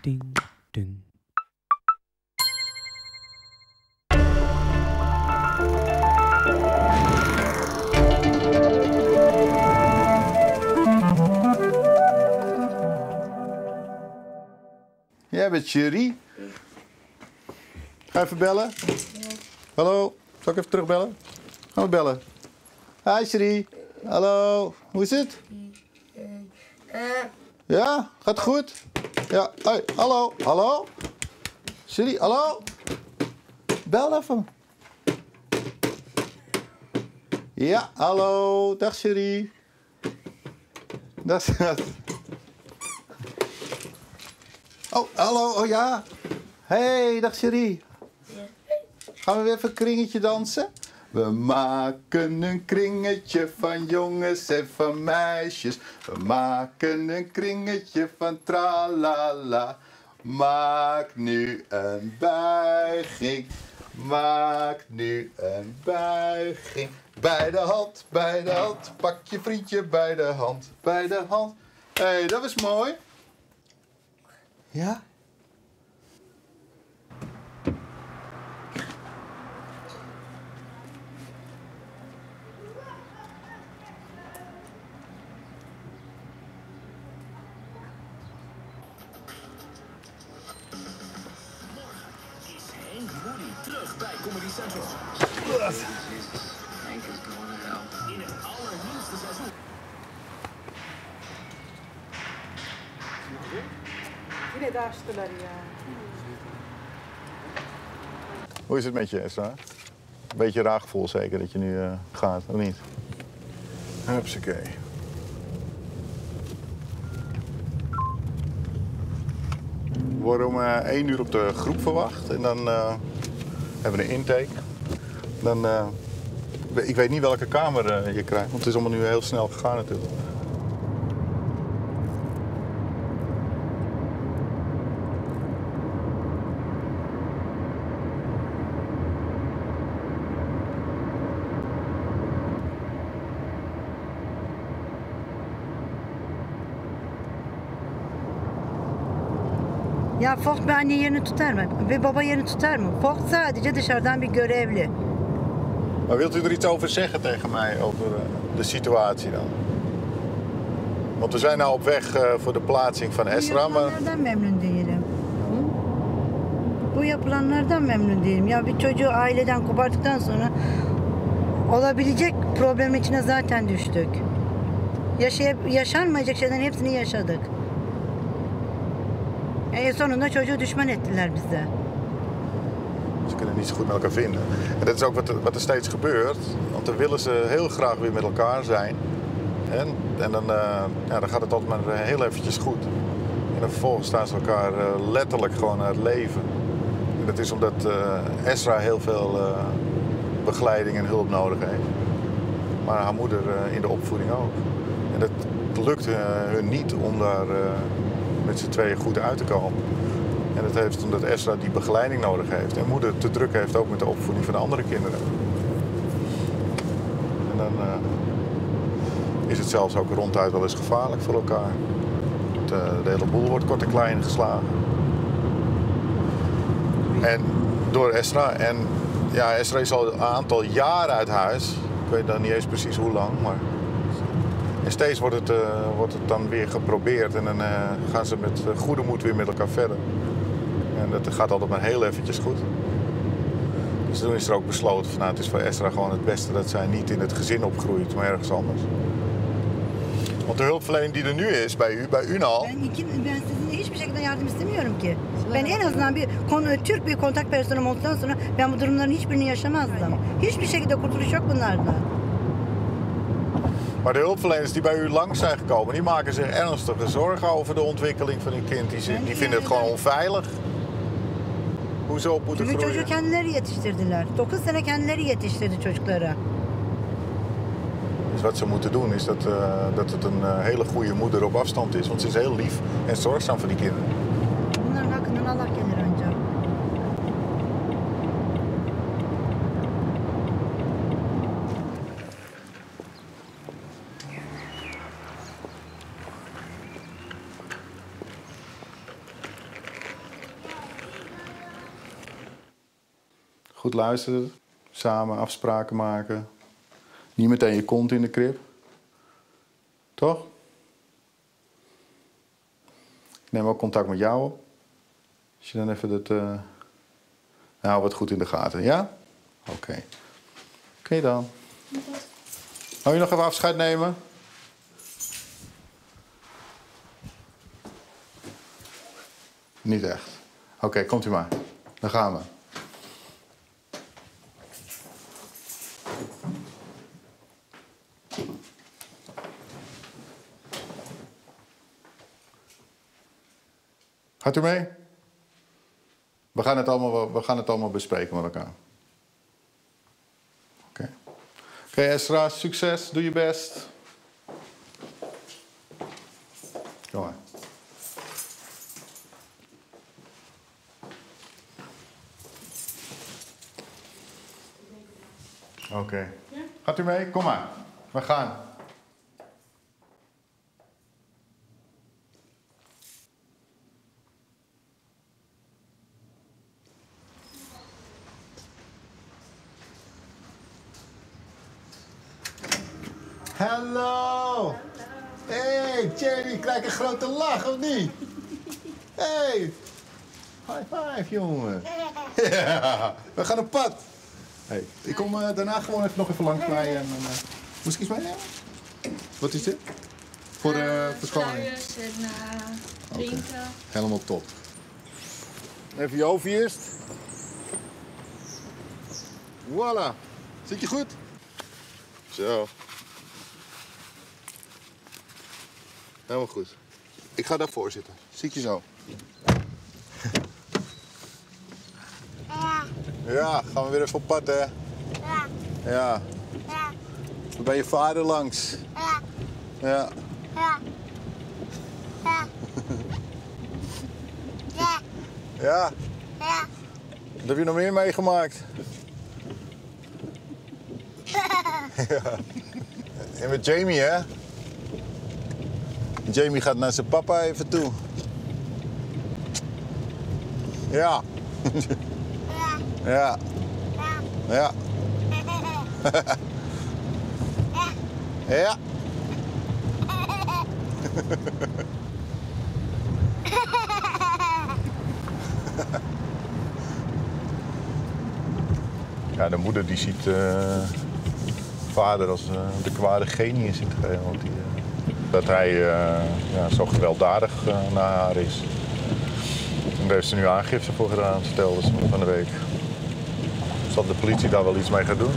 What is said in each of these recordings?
ding, ding. Jij bent Sherry. Ga even bellen. Ja. Hallo, zal ik even terugbellen? Gaan we bellen. Hi Sherry. Hallo, hoe is het? Ja, gaat het goed? Ja, hoi, hallo, hallo? Sherry, hallo? Bel even. Ja, hallo, dag Sherry. Dag. Oh, hallo, oh ja. Hey, dag Sherry. Gaan we weer even een kringetje dansen? We maken een kringetje van jongens en van meisjes. We maken een kringetje van tralala. Maak nu een buiging. Maak nu een buiging. Bij de hand. Pak je vriendje bij de hand. Bij de hand. Hé, hey, dat was mooi. Ja? Henk Moody terug bij Comedy Central. In het allernieuwste seizoen. Yine de açtılar ya. Hoe is het met je, Esra? Beetje raar gevoel zeker dat je nu gaat, of niet? Hupsakee. We worden om 1 uur op de groep verwacht en dan hebben we een intake. Dan, ik weet niet welke kamer je krijgt, want het is allemaal nu heel snel gegaan natuurlijk. Ya Fox bir anne yerini tutar mı? Ve baba yerini tutar mı? Fox sadece dışarıdan bir görevli. Maar wilt u er iets over zeggen tegen mij, over de situatie dan? Want we zijn nou op weg voor de plaatsing van Esra, maar... Bu yapılanlardan memnun değilim. Bu yapılanlardan memnun değilim. Ya bir çocuğu aileden kopardıktan sonra olabilecek problemin içine zaten düştük. Yaşanmayacak şeylerin hepsini yaşadık. Sonunda çocuğu düşman ettiler bize. Ze kunnen niet zo goed met elkaar vinden. En dat is ook wat er steeds gebeurt. Want dan willen ze heel graag weer met elkaar zijn. En dan gaat het altijd maar heel eventjes goed. En dan vervolgens staan ze elkaar letterlijk gewoon naar het leven. En dat is omdat Esra heel veel begeleiding en hulp nodig heeft. Maar haar moeder in de opvoeding ook. En dat lukt hun niet om daar met z'n tweeën goed uit te komen. En dat heeft omdat Esra die begeleiding nodig heeft. En moeder te druk heeft ook met de opvoeding van de andere kinderen. En dan is het zelfs ook ronduit wel eens gevaarlijk voor elkaar. De hele boel wordt kort en klein geslagen. En door Esra. En ja, Esra is al een aantal jaren uit huis. Ik weet dan niet eens precies hoe lang, maar... En steeds wordt het dan weer geprobeerd en dan gaan ze met goede moed weer met elkaar verder. En dat gaat altijd maar heel eventjes goed. Dus toen is er ook besloten van het is voor Esra gewoon het beste dat zij niet in het gezin opgroeit, maar ergens anders. Want de hulpverlening die er nu is bij Ünal... Ben sizinle hiçbir şekilde yardım istemiyorum ki. Ben en azından Türk bir kontak personeli olduktan sonra ben bu durumların hiçbirini yaşamazdım. Hiçbir şekilde kurtuluş yok bunlardan. Maar de hulpverleners die bij u langs zijn gekomen, die maken zich ernstige zorgen over de ontwikkeling van hun kind. Die vinden het gewoon onveilig. Hoe ze op moeten Çünkü groeien. çocuğu kendileri yetiştirdiler. 9 sene kendileri yetiştirdi çocukları. Dus wat ze moeten doen is dat het een hele goede moeder op afstand is. Want ze is heel lief en zorgzaam voor die kinderen. Bunların hakkından Allah gelir ancak. Goed luisteren. Samen afspraken maken. Niet meteen je kont in de krib. Toch? Ik neem ook contact met jou op. Als je dan even dat... Nou, wat goed in de gaten, ja? Oké. Oké dan. Wil je nog even afscheid nemen? Niet echt. Oké, komt u maar. Dan gaan we. Gaat u mee? We gaan het allemaal bespreken met elkaar. Oké. Oké, Esra, succes. Doe je best. Kom maar. Oké. Gaat u mee? Kom maar. We gaan. Hallo! Hey, Jamie, krijg een grote lach, of niet? Hey! High five, jongen. Ja, we gaan op pad. Hey, ik kom daarna gewoon nog even langs bij en moest ik iets meenemen? Wat is dit? Voor verschoning? Sluiers en drinken. Helemaal top. Even je hoofd eerst. Voilà. Zit je goed? Zo. Helemaal goed. Ik ga daarvoor zitten. Zie ik je zo. Ja, gaan we weer even op pad, hè? Ja. Ja. Ja. Dan ben je vader langs. Ja. Ja. Ja. Ja. Ja. Ja. Ja. Wat heb je nog meer meegemaakt? Ja. En met Jamie, hè? Jamie gaat naar zijn papa even toe. Ja. Ja. Ja. Ja. Ja, de moeder die ziet vader als de kwade genius in het geheel. Want dat hij zo gewelddadig naar haar is. En daar heeft ze nu aangifte voor gedaan, vertelde ze me van de week. Zal de politie daar wel iets mee gaan doen?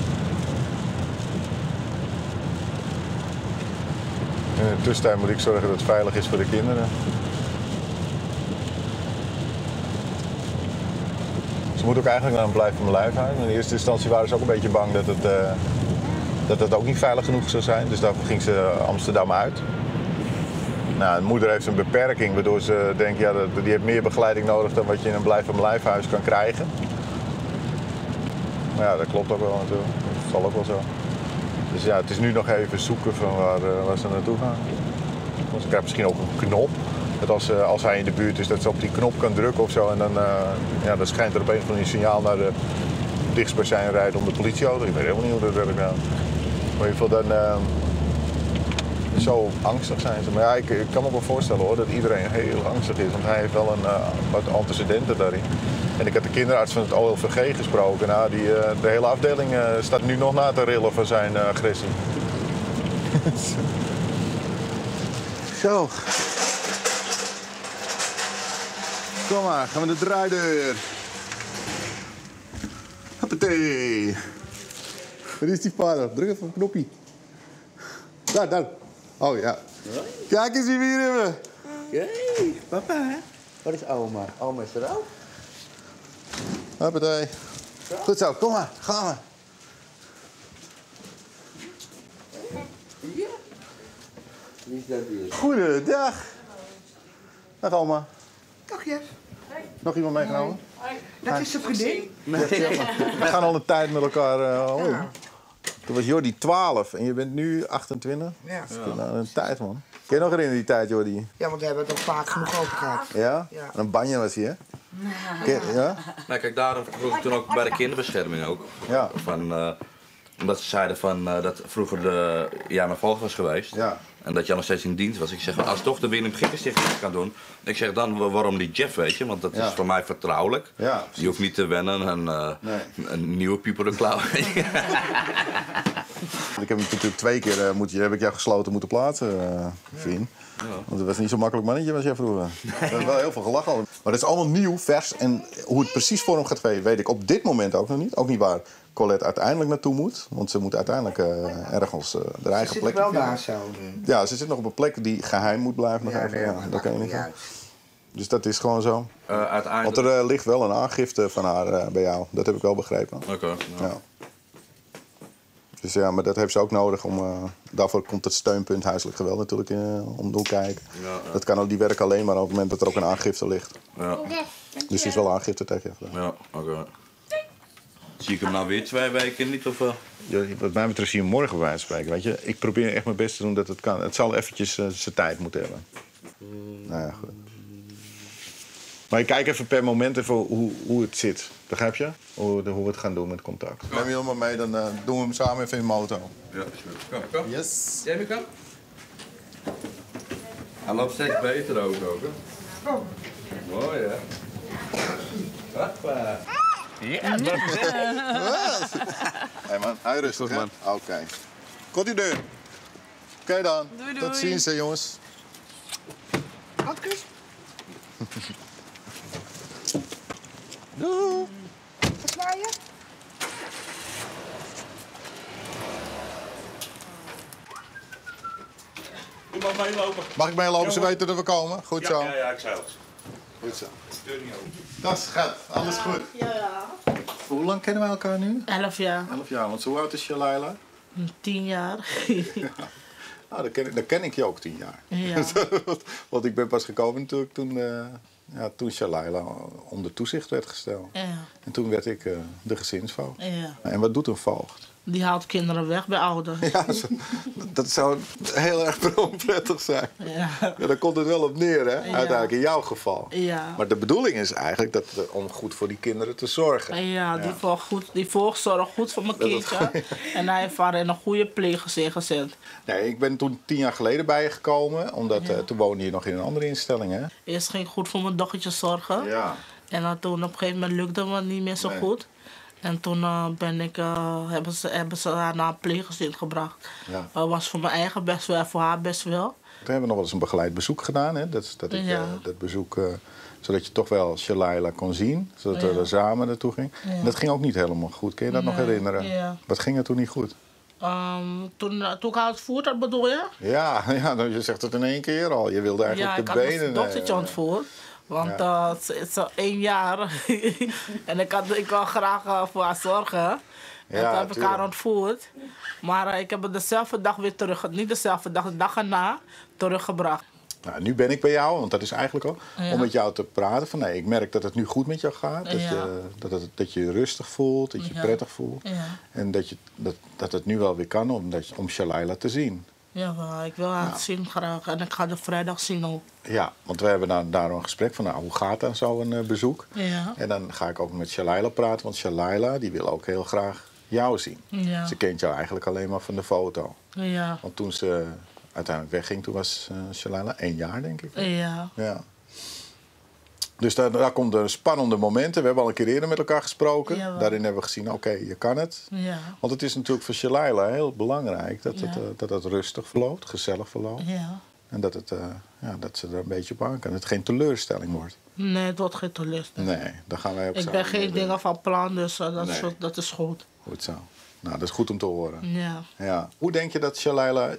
En in de tussentijd moet ik zorgen dat het veilig is voor de kinderen. Ze moet ook eigenlijk naar een blijf van mijn lijf uit. In eerste instantie waren ze ook een beetje bang dat het ook niet veilig genoeg zou zijn. Dus daarvoor ging ze Amsterdam uit. Nou, de moeder heeft een beperking waardoor ze denkt, ja, die heeft meer begeleiding nodig dan wat je in een blijf van mijn lijfhuis kan krijgen. Maar ja, dat klopt ook wel natuurlijk. Dat zal ook wel zo. Dus ja, het is nu nog even zoeken van waar ze naartoe gaan. Want ze krijgt misschien ook een knop. Dat als hij in de buurt is, dat ze op die knop kan drukken of zo. En dan schijnt er op een of andere signaal naar de dichtstbijzijnde rijden om de politieauto. Ik weet helemaal niet hoe dat werkt nou. Maar in ieder geval dan zo angstig zijn ze. Maar ja, ik kan me wel voorstellen hoor, dat iedereen heel angstig is. Want hij heeft wel wat antecedenten daarin. En ik had de kinderarts van het OLVG gesproken. Nou, de hele afdeling staat nu nog na te rillen van zijn agressie. Zo. Kom maar, gaan we de draaideur. Hoppatee. Waar is die vader? Druk even op een knopje. Daar. Oh ja. Kijk eens wie we hier hebben. Hey, papa. Wat is oma? Oma is er ook. Hoppatee. Goed zo, kom maar, gaan we. Ja. Wie is dat hier? Goedendag. Dag oma. Dag Jeff, Nog iemand meegenomen? dat is de vriendin. We gaan al een tijd met elkaar om. Toen was Jordi 12 en je bent nu 28. Ja. Dat is een tijd, man. Kun je nog herinneren die tijd, Jordi? Ja, want we hebben het al vaak genoeg over gehad. Ja? Ja. En een banje was hij, hè? Ja? Nou, kijk, daarom vroeg ik toen ook bij de kinderbescherming ook. Ja. Omdat ze zeiden dat vroeger de Jana Volg was geweest. Ja. En dat jij nog steeds in dienst was. Ik zeg, als toch de Willem Giekenstichting kan doen. Ik zeg dan, waarom niet Jeff, weet je? Want dat is voor mij vertrouwelijk. Ja, je hoeft niet te wennen en een nieuwe pieper de klauw. Ik heb hem natuurlijk 2 keer heb ik jou gesloten moeten plaatsen, Vin. Ja. Want het was niet zo'n makkelijk mannetje was jij vroeger. We hebben wel heel veel gelachen over. Maar het is allemaal nieuw, vers. En hoe het precies vorm gaat geven, weet ik op dit moment ook nog niet. Ook niet waar Colette uiteindelijk naartoe moet. Want ze moet uiteindelijk ergens haar eigen plek wel daar zo. Ja, ze zit nog op een plek die geheim moet blijven. Nog even. Dat kan je niet doen. Dus dat is gewoon zo. Uiteindelijk... Want er ligt wel een aangifte van haar bij jou. Dat heb ik wel begrepen. Oké. Ja. Dus ja, maar dat heeft ze ook nodig om... daarvoor komt het steunpunt huiselijk geweld natuurlijk om de hoek kijken. Ja. Dat kan, die werken alleen maar op het moment dat er ook een aangifte ligt. Ja. Dus er is wel aangifte tegen je gedaan. Ja, oké. Zie ik hem nou weer 2 weken niet? Of, Ja, wat mij betreft zie je hem morgen bij wijze van spreken. Weet je? Ik probeer echt mijn best te doen dat het kan. Het zal eventjes zijn tijd moeten hebben. Nou ja, goed. Maar ik kijk even per moment even hoe het zit. Begrijp je? Hoe we het gaan doen met contact. Neem je helemaal mee, dan doen we hem samen even in de auto. Ja, is goed. Kom. Yes. Jij kan? Hij loopt steeds beter ook, hè? Mooi, hè? Hoppa. Ja, dat is het. Hé man, hij rustig, man. Oké. Komt die deur. Oké dan. Doei. Tot ziens, hè, jongens. Handkus. Doei. Wat zwaaien? Je mag meelopen. Mag ik meelopen? Ze weten dat we komen. Goed zo. Ja, ik zei het. Goed zo. Deur niet open. Dat is schat. Alles goed. Ja. Hoe lang kennen we elkaar nu? 11 jaar. 11 jaar. Want hoe oud is Shalaila? 10 jaar. Nou, dan ken ik je ook 10 jaar. Ja. Want ik ben pas gekomen natuurlijk toen Shalaila onder toezicht werd gesteld. Ja. En toen werd ik de gezinsvoogd. Ja. En wat doet een voogd? Die haalt kinderen weg bij ouders. Ja, dat zou heel erg onprettig zijn. Ja. Ja, daar komt het wel op neer, hè? Uiteindelijk in jouw geval. Ja. Maar de bedoeling is eigenlijk om goed voor die kinderen te zorgen. Ja, die zorgt goed voor mijn kindje. En hij heeft haar in een goede pleeggezin gezet. Nee, ik ben toen 10 jaar geleden bij je gekomen, omdat toen woonde je nog in een andere instelling, hè? Eerst ging ik goed voor mijn dochtertje zorgen. Ja. En dan toen op een gegeven moment lukte het niet meer zo goed. En toen hebben ze haar naar een pleeggezin gebracht. Ja. Dat was voor mijn eigen best wel, voor haar best wel. We hebben nog wel eens een begeleid bezoek gedaan, hè? Dat bezoek, zodat je toch wel Shalaila kon zien, zodat we er samen naartoe gingen. Ja. En dat ging ook niet helemaal goed, kun je dat nog herinneren? Ja. Wat ging er toen niet goed? Toen ik haar ontvoerd had, bedoel je? Ja, je zegt het in 1 keer al. Je wilde eigenlijk de benen... Ja, ik had mijn dochtertje ontvoerd. Want ze is al 1 jaar en ik wil graag voor haar zorgen. En toen heb ik haar ontvoerd. Maar ik heb het dezelfde dag weer terug, niet dezelfde dag, de dag erna, teruggebracht. Nou, nu ben ik bij jou, want dat is eigenlijk al, om met jou te praten. Van, nee, ik merk dat het nu goed met jou gaat. Dat je je rustig voelt, dat je je prettig voelt. Ja. En dat het nu wel weer kan om Shalaila te zien. Ja, ik wil haar zien graag. En ik ga de vrijdag zien ook. Ja, want we hebben daar een gesprek van, hoe gaat dan zo'n bezoek? Ja. En dan ga ik ook met Shalaila praten, want Shalaila die wil ook heel graag jou zien. Ja. Ze kent jou eigenlijk alleen maar van de foto. Ja. Want toen ze uiteindelijk wegging, toen was Shalaila 1 jaar, denk ik. Ja. Dus daar komt de spannende momenten. We hebben al een keer eerder met elkaar gesproken. Ja, daarin hebben we gezien, oké, je kan het. Ja. Want het is natuurlijk voor Shalaila heel belangrijk dat het rustig verloopt, gezellig verloopt. Ja. En dat ze er een beetje op aan kan. Dat het geen teleurstelling wordt. Nee, het wordt geen teleurstelling. Nee, dan gaan wij ook Ik ben geen dingen van plan, dus dat is goed. Goed zo. Nou, dat is goed om te horen. Ja. Hoe denk je dat Shalaila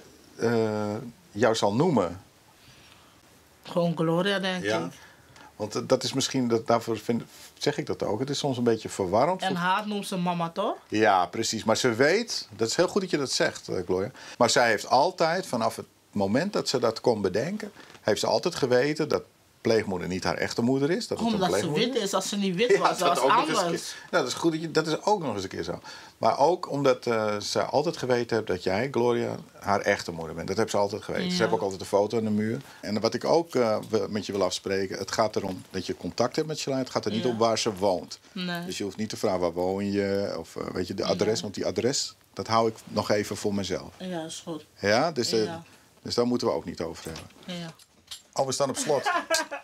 jou zal noemen? Gewoon Gloria, denk ik. Want dat is misschien, daarvoor zeg ik dat ook. Het is soms een beetje verwarrend. En haar noemt ze mama, toch? Ja, precies. Maar ze weet, dat is heel goed dat je dat zegt, Gloria. Maar zij heeft altijd, vanaf het moment dat ze dat kon bedenken, heeft ze altijd geweten pleegmoeder niet haar echte moeder is. Dat het Omdat een ze pleegmoeder wit is. Als ze niet wit was, dat was ook nog eens een anders. keer- dat is goed, dat is ook nog eens een keer zo. Maar ook omdat ze altijd geweten heeft dat jij, Gloria, haar echte moeder bent. Dat heeft ze altijd geweten. Ja. Ze heeft ook altijd een foto aan de muur. En wat ik ook met je wil afspreken, het gaat erom dat je contact hebt met Shalai. Het gaat er niet Ja. om waar ze woont. Nee. Dus je hoeft niet te vragen waar woon je of weet je, de adres. Want die adres, dat hou ik nog even voor mezelf. Ja, is goed. Ja, dus, Ja. dus daar moeten we ook niet over hebben. Ja. Oh, we staan op slot.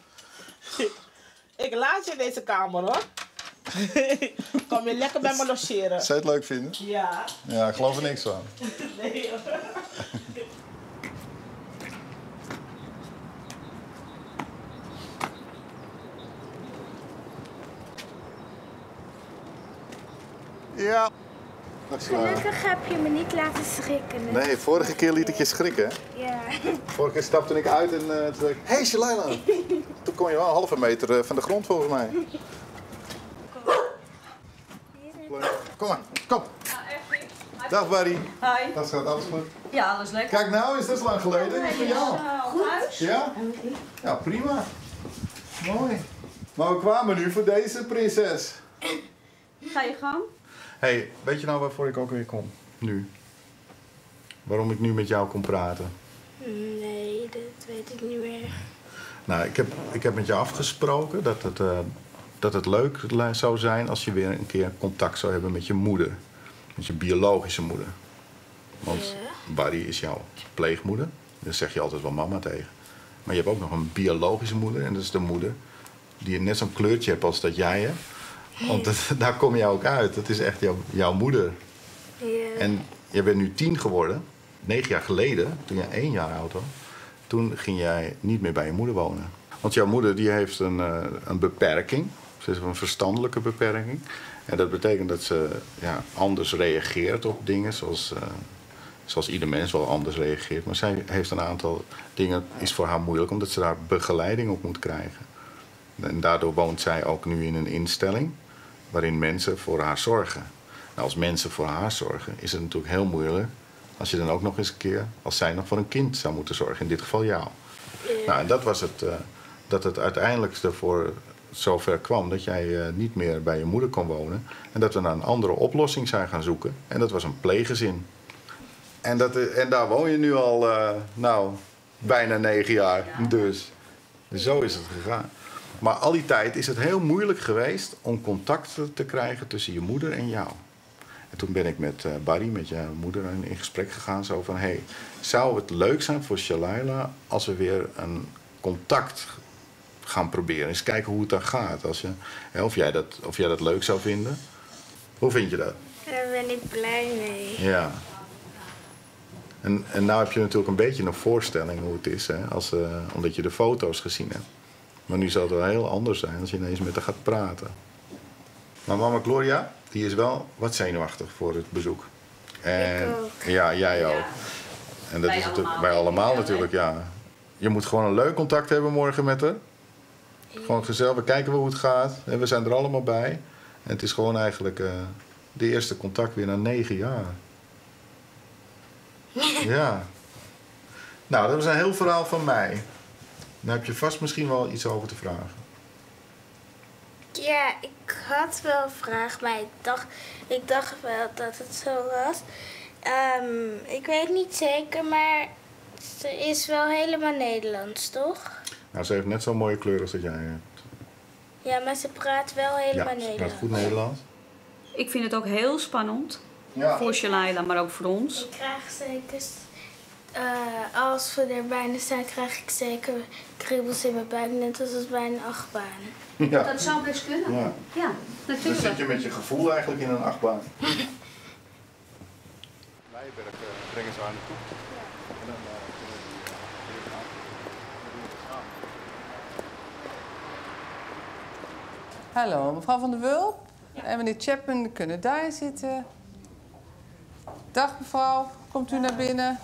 Ik laat je in deze kamer, hoor. Kom je lekker bij me logeren. Zou je het leuk vinden? Ja. Ja, ik geloof er niks van. Nee, hoor. Ja. Dag Shalai. Gelukkig heb je me niet laten schrikken. Nee, vorige keer liet ik je schrikken. Ja. Vorige keer stapte ik uit en toen zei ik... Hey Shalaila! Toen kon je wel een halve meter van de grond volgens mij. Kom maar, kom. Dag Barry. Hi. Dat gaat alles goed. Ja, alles lekker. Kijk nou, is dat lang geleden? Voor jou. Goed. Ja? Ja, prima. Mooi. Maar we kwamen nu voor deze prinses. Ga je gang? Hey, weet je nou waarvoor ik ook weer kom? Nu. Waarom ik nu met jou kon praten? Nee, dat weet ik niet meer. Nou, ik heb met je afgesproken dat het leuk zou zijn als je weer een keer contact zou hebben met je moeder. Met je biologische moeder. Want Barry is jouw pleegmoeder. Daar zeg je altijd wel mama tegen. Maar je hebt ook nog een biologische moeder. En dat is de moeder die net zo'n kleurtje hebt als dat jij hebt. Want daar kom je ook uit. Dat is echt jouw moeder. Ja. En je bent nu 10 geworden. 9 jaar geleden, toen jij 1 jaar oud was. Toen ging jij niet meer bij je moeder wonen. Want jouw moeder die heeft een beperking. Ze heeft een verstandelijke beperking. En dat betekent dat ze anders reageert op dingen. Zoals ieder mens wel anders reageert. Maar zij heeft een aantal dingen, is voor haar moeilijk. Omdat ze daar begeleiding op moet krijgen. En daardoor woont zij ook nu in een instelling waarin mensen voor haar zorgen. Nou, als mensen voor haar zorgen is het natuurlijk heel moeilijk als je dan ook nog eens een keer, als zij nog voor een kind zou moeten zorgen, in dit geval jou. Nou, en dat was het, dat het uiteindelijk ervoor zover kwam dat jij niet meer bij je moeder kon wonen. En dat we naar een andere oplossing zijn gaan zoeken. En dat was een pleeggezin. En daar woon je nu al, bijna 9 jaar. Ja. Dus zo is het gegaan. Maar al die tijd is het heel moeilijk geweest om contact te krijgen tussen je moeder en jou. En toen ben ik met Barry, met jouw moeder, in gesprek gegaan. Zo van, hey, zou het leuk zijn voor Shalai als we weer een contact gaan proberen? Eens kijken hoe het dan gaat. Of jij dat leuk zou vinden. Hoe vind je dat? Daar ben ik blij mee. Ja. En nou heb je natuurlijk een beetje een voorstelling hoe het is, hè? Omdat je de foto's gezien hebt. Maar nu zal het wel heel anders zijn als je ineens met haar gaat praten. Maar mama Gloria, die is wel wat zenuwachtig voor het bezoek. En, ik ook. Ja, jij ook. Ja. En dat is natuurlijk bij allemaal natuurlijk, ja. Je moet gewoon een leuk contact hebben morgen met haar. Gewoon gezellig, we kijken hoe het gaat. En we zijn er allemaal bij. En het is gewoon eigenlijk de eerste contact weer na 9 jaar. Ja. Nou, dat was een heel verhaal van mij. Daar heb je vast misschien wel iets over te vragen. Ja, ik had wel een vraag, maar ik dacht wel dat het zo was. Ik weet niet zeker, maar ze is wel helemaal Nederlands, toch? Nou, ze heeft net zo'n mooie kleur als dat jij hebt. Ja, maar ze praat wel helemaal Ja, ze Nederlands. praat goed Nederlands. Ik vind het ook heel spannend. Ja. Voor Shalai, maar ook voor ons. Ik krijg zeker, als we er bijna zijn, krijg ik zeker kriebels in mijn buik, net als bij een achtbaan. Ja. Dat zou best kunnen. Ja. Ja, Dan natuurlijk. zit je met je gevoel eigenlijk in een achtbaan. Leiberg brengen ze aan de toe. En dan kunnen we Hallo, mevrouw Van der Wulp en meneer Chapman kunnen daar zitten. Dag mevrouw, komt u naar binnen?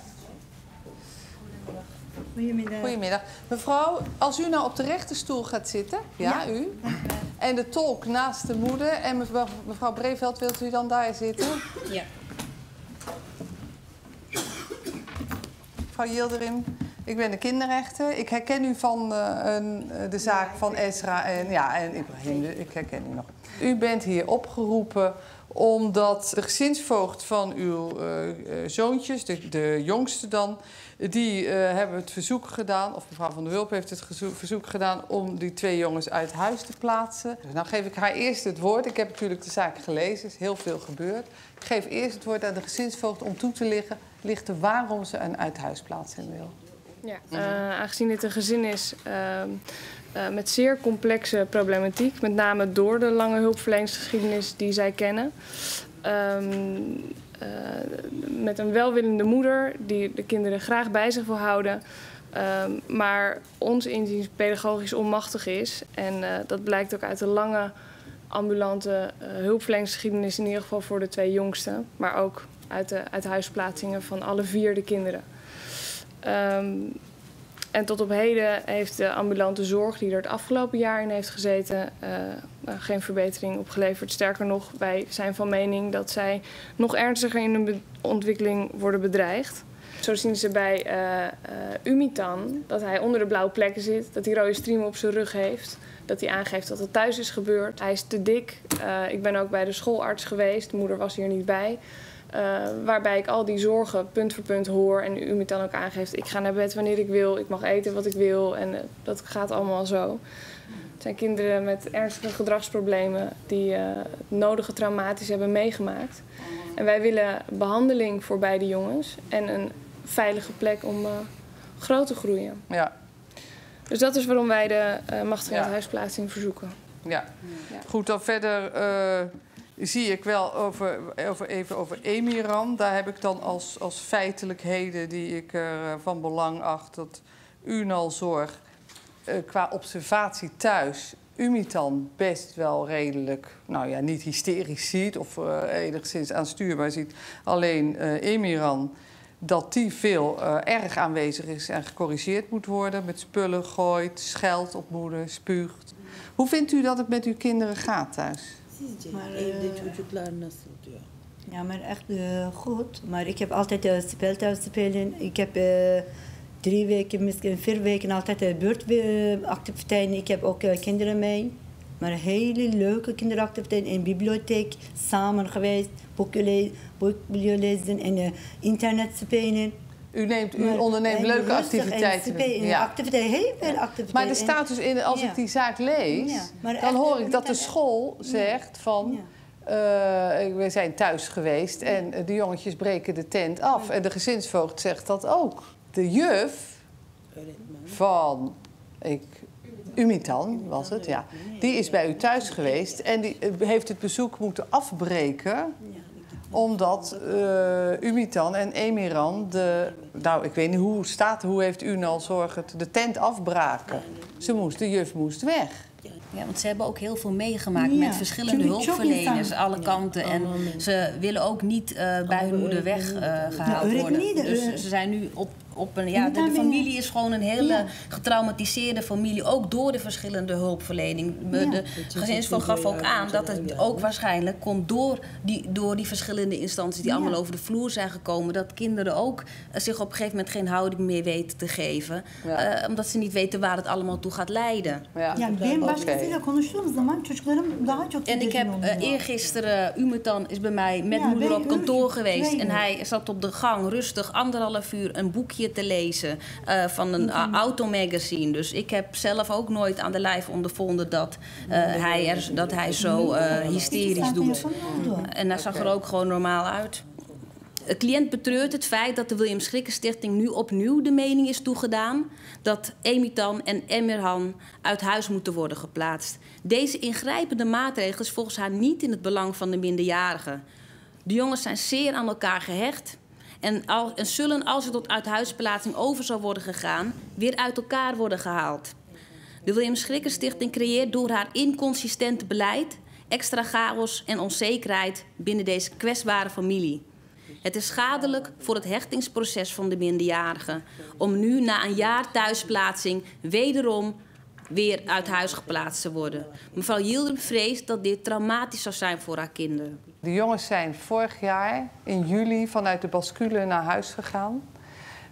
Goedemiddag. Goedemiddag. Mevrouw, als u nou op de rechterstoel gaat zitten, ja, u, en de tolk naast de moeder en mevrouw Breveld, wilt u dan daar zitten? Ja. Mevrouw Yildirim, Ik ben de kinderrechter. Ik herken u van de zaak van Esra en Ibrahim. Ik herken u nog. U bent hier opgeroepen omdat de gezinsvoogd van uw zoontjes, de jongste dan, die hebben het verzoek gedaan, of mevrouw Van der Wulp heeft het verzoek gedaan om die 2 jongens uit huis te plaatsen. Dus nou geef ik haar eerst het woord. Ik heb natuurlijk de zaak gelezen, er is heel veel gebeurd. Ik geef eerst het woord aan de gezinsvoogd om toe te lichten waarom ze een uithuisplaatsing wil. Ja, aangezien dit een gezin is met zeer complexe problematiek, met name door de lange hulpverleningsgeschiedenis die zij kennen. Met een welwillende moeder die de kinderen graag bij zich wil houden, maar ons inziens pedagogisch onmachtig is. En dat blijkt ook uit de lange ambulante hulpverleningsgeschiedenis, in ieder geval voor de 2 jongsten, maar ook uit de uithuisplaatsingen van alle 4 de kinderen. En tot op heden heeft de ambulante zorg die er het afgelopen jaar in heeft gezeten geen verbetering opgeleverd. Sterker nog, wij zijn van mening dat zij nog ernstiger in hun ontwikkeling worden bedreigd. Zo zien ze bij Umitan dat hij onder de blauwe plekken zit, dat hij rode striemen op zijn rug heeft, dat hij aangeeft dat het thuis is gebeurd. Hij is te dik. Ik ben ook bij de schoolarts geweest, de moeder was hier niet bij. Waarbij ik al die zorgen punt voor punt hoor en Umitan ook aangeeft, ik ga naar bed wanneer ik wil, ik mag eten wat ik wil en dat gaat allemaal zo. Het zijn kinderen met ernstige gedragsproblemen die het nodige traumatisch hebben meegemaakt. En wij willen behandeling voor beide jongens en een veilige plek om groot te groeien. Ja. Dus dat is waarom wij de machtige huisplaatsing verzoeken. Ja. Goed, dan verder zie ik wel even over Emiran. Daar heb ik dan als feitelijkheden die ik van belang acht dat UNAL-zorg qua observatie thuis Umitan best wel redelijk, nou ja, niet hysterisch ziet of enigszins aanstuurbaar ziet. Alleen Emiran, dat die veel erg aanwezig is en gecorrigeerd moet worden, met spullen gooit, scheldt op moeder, spuugt. Hoe vindt u dat het met uw kinderen gaat thuis? Ja, maar echt goed. Maar ik heb altijd speelthuis spelen. Ik heb 3 weken, misschien 4 weken altijd buurtactiviteiten. Ik heb ook kinderen mee. Maar hele leuke kinderactiviteiten in de bibliotheek. Samen geweest, boeken lezen en internet spelen. U onderneemt leuke activiteiten. Heel veel activiteiten. Maar er staat dus in, als ik die zaak lees, dan hoor ik dat de school zegt van, we zijn thuis geweest en de jongetjes breken de tent af. En de gezinsvoogd zegt dat ook. De juf van Umitan was het, ja. Die is bij u thuis geweest en die heeft het bezoek moeten afbreken, omdat Umitan en Emiran ik weet niet hoe heeft UNAL-zorg de tent afbraken. De juf moest weg. Ja, want ze hebben ook heel veel meegemaakt met verschillende hulpverleners, alle kanten. En ze willen ook niet bij hun moeder weggehaald worden. Dus ze zijn nu op een... Ja, de familie is gewoon een hele getraumatiseerde familie, ook door de verschillende hulpverlening. De gezinsvoogd gaf ook aan dat het ook waarschijnlijk komt door die verschillende instanties die allemaal over de vloer zijn gekomen, dat kinderen ook zich op een gegeven moment geen houding meer weten te geven. Omdat ze niet weten waar het allemaal toe gaat leiden. En ik heb eergisteren, Umitan is bij mij met moeder op kantoor geweest. En hij zat op de gang rustig 1,5 uur een boekje te lezen van een automagazine. Dus ik heb zelf ook nooit aan de lijf ondervonden dat hij zo hysterisch doet. En hij zag er ook gewoon normaal uit. De cliënt betreurt het feit dat de William Schrikker Stichting nu opnieuw de mening is toegedaan dat Emitan en Emirhan uit huis moeten worden geplaatst. Deze ingrijpende maatregel is volgens haar niet in het belang van de minderjarigen. De jongens zijn zeer aan elkaar gehecht en zullen, als het tot uithuisplaatsing over zou worden gegaan, weer uit elkaar worden gehaald. De William Schrikker Stichting creëert door haar inconsistente beleid extra chaos en onzekerheid binnen deze kwetsbare familie. Het is schadelijk voor het hechtingsproces van de minderjarigen om nu na een jaar thuisplaatsing wederom weer uit huis geplaatst te worden. Mevrouw Yildirim vreest dat dit traumatisch zou zijn voor haar kinderen. De jongens zijn vorig jaar in juli vanuit de bascule naar huis gegaan.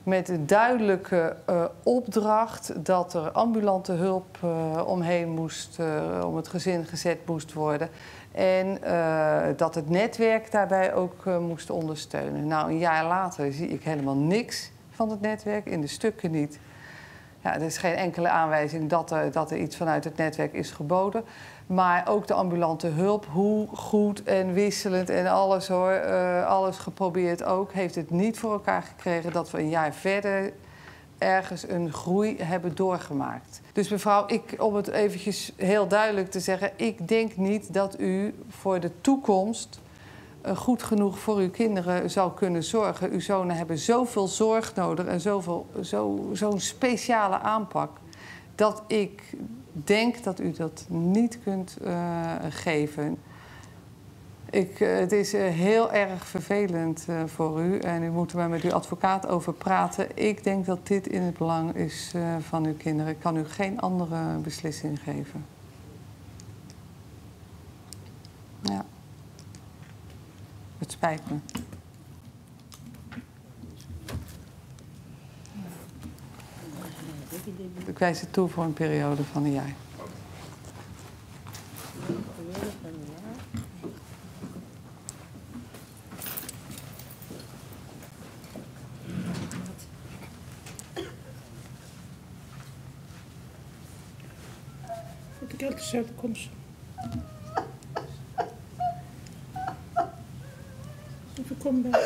met een duidelijke opdracht dat er ambulante hulp omheen moest, om het gezin gezet moest worden. En dat het netwerk daarbij ook moest ondersteunen. Nou, een jaar later zie ik helemaal niks van het netwerk, in de stukken niet. Ja, er is geen enkele aanwijzing dat er iets vanuit het netwerk is geboden. Maar ook de ambulante hulp, hoe goed en wisselend en alles hoor, alles geprobeerd ook, heeft het niet voor elkaar gekregen dat we een jaar verder ergens een groei hebben doorgemaakt. Dus mevrouw, om het eventjes heel duidelijk te zeggen, ik denk niet dat u voor de toekomst goed genoeg voor uw kinderen zou kunnen zorgen. Uw zonen hebben zoveel zorg nodig en zo'n speciale aanpak, dat ik denk dat u dat niet kunt geven. Het is heel erg vervelend voor u en u moet er maar met uw advocaat over praten. Ik denk dat dit in het belang is van uw kinderen. Ik kan u geen andere beslissing geven. Ja. Het spijt me. Ik wijs het toe voor een periode van een jaar. De geld is uitkomst. Even kom bij.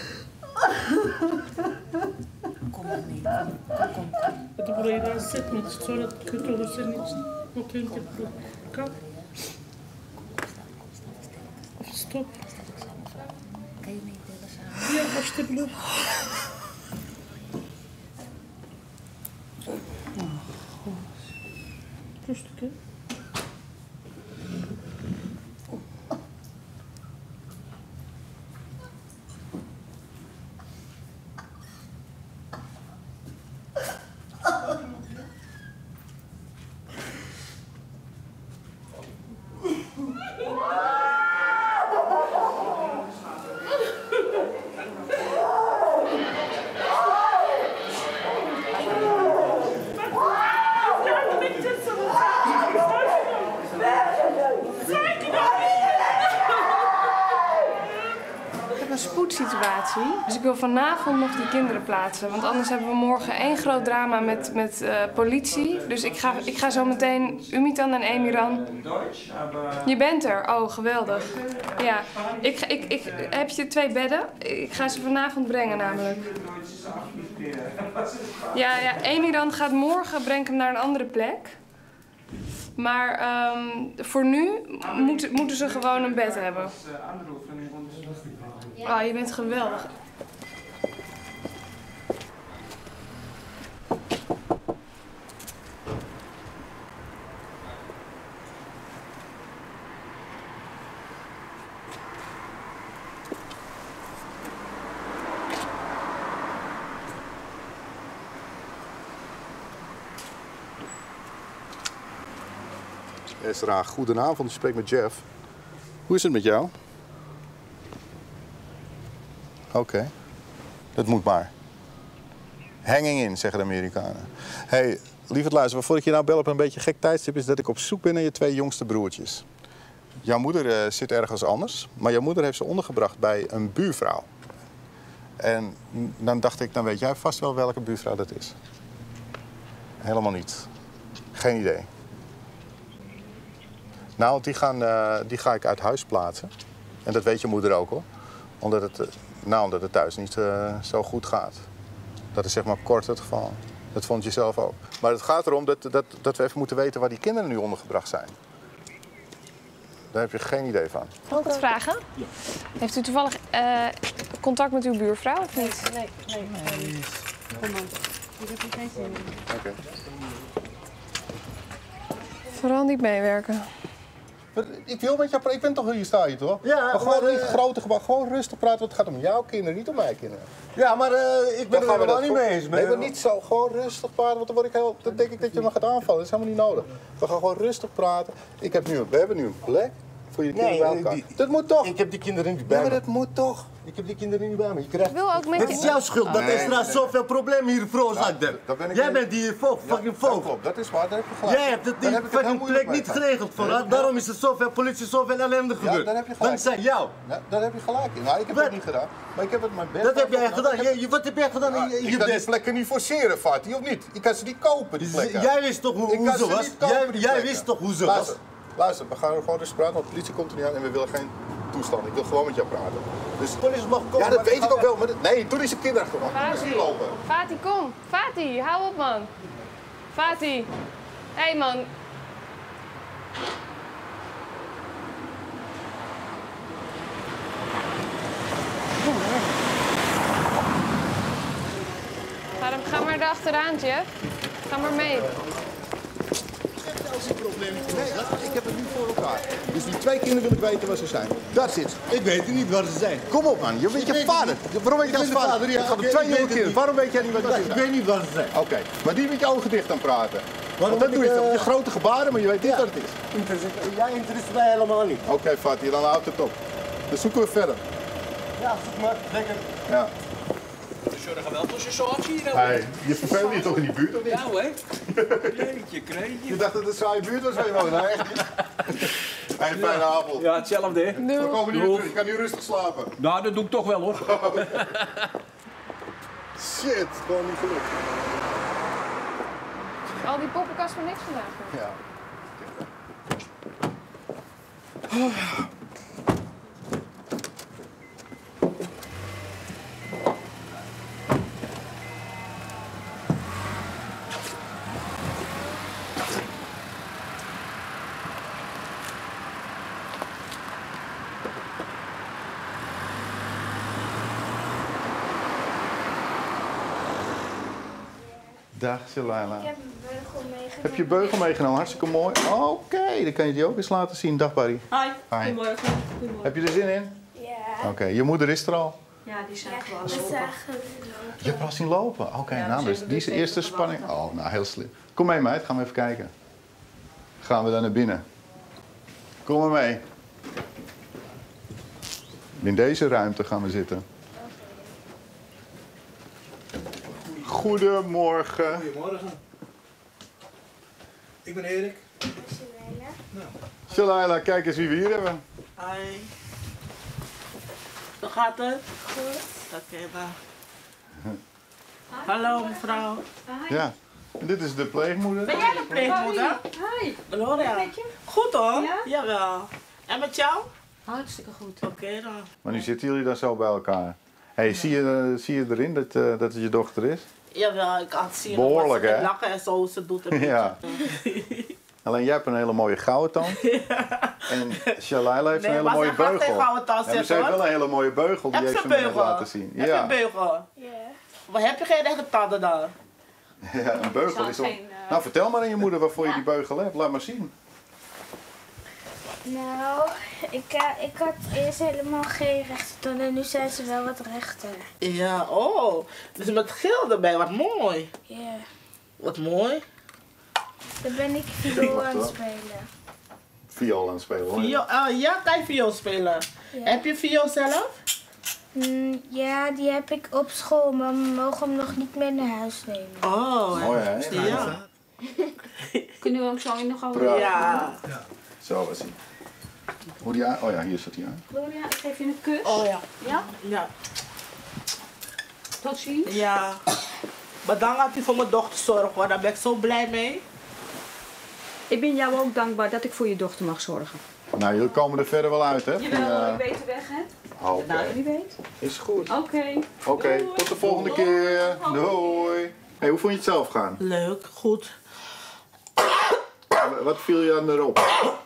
Kom maar mee. Kom. Het wil je daar zitten met zodat het kunt over zijn niet. Oké, ik heb het. Kan. Of stop. Kan je meedelen samen? Ja, alsjeblieft. Rustig, hè? Dus ik wil vanavond nog die kinderen plaatsen. Want anders hebben we morgen één groot drama met politie. Dus ik ga zo meteen Umitan en Emiran. Je bent er? Oh, geweldig. Ja, heb je 2 bedden? Ik ga ze vanavond brengen namelijk. Ja, Emiran gaat morgen, breng ik hem naar een andere plek. Maar voor nu moeten ze gewoon een bed hebben. Oh, je bent geweldig. Esra, goedenavond. Je spreekt met Jeff. Hoe is het met jou? Oké. Dat moet maar. Hanging in, zeggen de Amerikanen. Hey, lieverd luister, waarvoor ik je nou bel op een beetje gek tijdstip is dat ik op zoek ben naar je 2 jongste broertjes. Jouw moeder zit ergens anders, maar jouw moeder heeft ze ondergebracht bij een buurvrouw. En dan dacht ik, dan weet jij vast wel welke buurvrouw dat is. Helemaal niet. Geen idee. Nou, die ga ik uit huis plaatsen. En dat weet je moeder ook hoor. Omdat het thuis niet zo goed gaat. Dat is zeg maar kort het geval. Dat vond je zelf ook. Maar het gaat erom dat we even moeten weten waar die kinderen nu ondergebracht zijn. Daar heb je geen idee van. Mag ik wat vragen? Ja. Heeft u toevallig contact met uw buurvrouw of niet? Nee. Kom maar. Ik heb er geen zin in. Oké. Vooral niet meewerken. Ik wil met jou, ik ben toch hier sta je toch? Ja, maar gewoon niet grote gebouw, gewoon rustig praten, want het gaat om jouw kinderen, niet om mijn kinderen. Ja, maar ik ben er helemaal niet mee eens. Nee, maar niet zo, gewoon rustig praten, want dan denk ik dat je me gaat aanvallen. Dat is helemaal niet nodig. We gaan gewoon rustig praten. We hebben nu een plek voor je kinderen bij elkaar. Dat moet toch? Ik heb die kinderen niet bij me. Ja, maar dat moet toch? Ik heb die kinderen niet bij me. Je krijgt... wil ook met Het is jouw schuld dat Esra zoveel problemen hier veroorzaakt heeft. Jij bent die fucking voogd. Dat is waar, daar heb je gelijk. Jij hebt het die fucking plek niet geregeld voor haar. Daarom is er zoveel politie, zoveel ellende gebeurd. Ja, daar heb je gelijk. Dankzij jou. Ja, daar heb je gelijk in. Nou, ik heb het niet gedaan. Maar ik heb het mijn best. Dat heb jij gedaan. Wat heb jij gedaan in je Ik kan die best? plekken niet forceren, Fatih, of niet? Ik kan ze niet kopen, die plekken. Jij wist toch hoe ze was? Jij wist toch hoe ze was? Luister, we gaan gewoon dus praten, want de politie komt er niet aan en we willen geen toestand. Ik wil gewoon met jou praten. Dus de politie mag komen. Ja, dat weet ik ook wel, maar nee, doe deze kinderen gewoon. Fatih, kom. Fatih, hou op, man. Fatih. Hé, man. Ga maar erachteraan, Jeff. Ga maar mee. Nee, ik heb het nu voor elkaar. Dus die 2 kinderen wil ik weten waar ze zijn. Dat zit. Ik weet niet waar ze zijn. Kom op, man. Je bent je vader. Waarom weet je als vader? Ja, Ik ga met 2 jonge kinderen. Waarom weet jij niet waar ze zijn? Ik weet niet waar ze zijn. Oké, maar die met je ogen dicht aan praten. Want dat doe je met je grote gebaren, maar je weet niet wat het is. Jij interesseert mij helemaal niet. Oké, Fatih, dan houdt het op. Dan zoeken we verder. Ja, zoek maar. Lekker. Ja. Zorg wel dat je zo afziet. Hey, je verveelt je toch in die buurt, of niet? Ja hoor. Kreetje. Je dacht dat het een saaie buurt was, maar nee, echt niet. Hey, fijne avond. Ja, hetzelfde. Hè? We komen nu weer terug. Ik kan nu rustig slapen. Nou, dat doe ik toch wel hoor. Shit, gewoon niet goed. Al die poppenkast voor niks vandaag. Ja. Dag, Selaila. Ik heb een beugel meegenomen. Heb je beugel meegenomen? Hartstikke mooi. Oké, dan kan je die ook eens laten zien. Dag, Barry. Hi. Hi. Goedemorgen. Goedemorgen. Heb je er zin in? Ja. Oké, je moeder is er al. Ja, die zijn gewoon We lopen. zagen Je hebt haar al zien lopen. Oké, Ja, nou, we dus zijn die is de dus eerste even spanning. gewacht. Oh, nou, heel slim. Kom mee, meid. Gaan we even kijken. Gaan we daar naar binnen. Kom maar mee. In deze ruimte gaan we zitten. Goedemorgen. Goedemorgen. Ik ben Erik. Selaila, kijk eens wie we hier hebben. Hi. Hoe gaat het? Goed. Oké, dan. Hallo mevrouw. Ja, en dit is de pleegmoeder. Ben jij de pleegmoeder? Hi. Gloria. Met je? Goed hoor. Ja? Jawel. En met jou? Hartstikke goed. Oké dan. Maar nu zitten jullie dan zo bij elkaar. Hey, zie je erin dat het je dochter is? Jawel, ik kan het zien. Behoorlijk, wat ze hè? lachen en zo, ze doet het Ja. Alleen jij hebt een hele mooie gouden tand. En Selaila heeft Nee, een hele maar mooie ze gaat beugel. geen gouden tand Ja, maar ze zetten, heeft wel hoor. een hele mooie beugel. Die Heb heeft je ze me net beugel? laten zien. Heb je een beugel? Ja. Maar heb je geen echte tanden dan? Ja, een beugel is wel... geen, Nou, vertel maar aan je moeder waarvoor je die beugel hebt. Laat maar zien. Nou, ik had eerst helemaal geen rechte tanden en nu zijn ze wel wat rechter. Ja, oh. Dus met geel erbij, wat mooi. Ja. Wat mooi. Dan ben ik viool aan het spelen. Viool aan het spelen, hoor. Ja, kan je viool spelen. Ja. Heb je viool zelf? Ja, die heb ik op school, maar we mogen hem nog niet mee naar huis nemen. Oh, Mooi, hè? Ja. Kunnen we hem zo nog over? Prachtig. Ja. Zo was hij. Hoe die aan? Oh ja, hier zit hij aan. Gloria, ik geef je een kus. Oh ja. Ja? Ja. Tot ziens. Ja. Bedankt dat u voor mijn dochter zorgt, hoor. Daar ben ik zo blij mee. Ik ben jou ook dankbaar dat ik voor je dochter mag zorgen. Nou, jullie komen er verder wel uit, hè? Jawel, ik weet de weg, hè? Oké. Nou, wie weet. Is goed. Oké. Oké, tot de volgende keer. Doei. Hey, hoe vond je het zelf gaan? Leuk, goed. Wat viel je aan erop?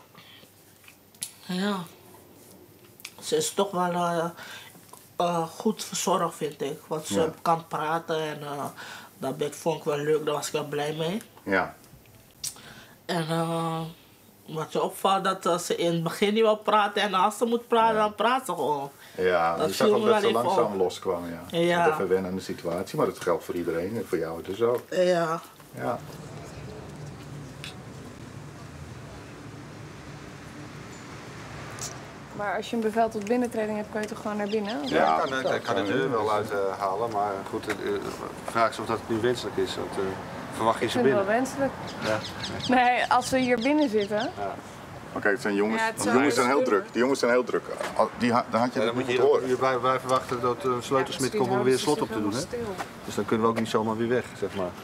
Ja. Ze is toch wel goed verzorgd, vind ik. Want ze kan praten en dat vond ik wel leuk. Daar was ik wel blij mee. Ja. En wat je opvalt, dat ze in het begin niet wil praten. En als ze moet praten, dan praat ze gewoon. Ja, Dat je zag viel ook me dat ze wel even langzaam op. loskwam, ja. Ja. Met even wennen aan de situatie, maar dat geldt voor iedereen en voor jou dus ook. Ja. Ja. Maar als je een bevel tot binnentreding hebt, kan je toch gewoon naar binnen? Of? Ja, ik kan de deur wel uithalen, maar goed, de vraag is of dat nu wenselijk is. Want, verwacht je ze binnen? Ik vind het wel wenselijk. Ja. Nee, als we hier binnen zitten. Ja. Oké, het zijn jongens. Ja, het Die jongens zijn heel druk. Die jongens zijn heel druk. Dan had je dan moet je wij verwachten dat een sleutelsmid komt om weer een slot op te doen. Hè? Dus dan kunnen we ook niet zomaar weer weg, zeg maar.